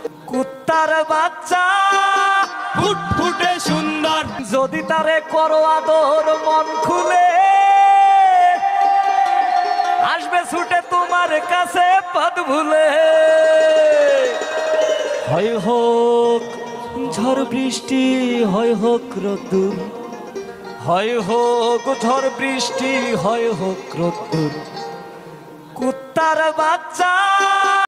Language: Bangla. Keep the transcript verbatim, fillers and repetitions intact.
কুত্তার বাচ্চা ফুটফুটে সুন্দর, যদি তারে করো আদর মন খুলে, আসবে ছুটে তোমার কাছে পথ ভুলে। হয় হোক ঝড় বৃষ্টি, হয় হোক রোদ্দুর, হয় হোক ঝড় বৃষ্টি, হয় হোক রোদ্দুর, কুত্তার বাচ্চা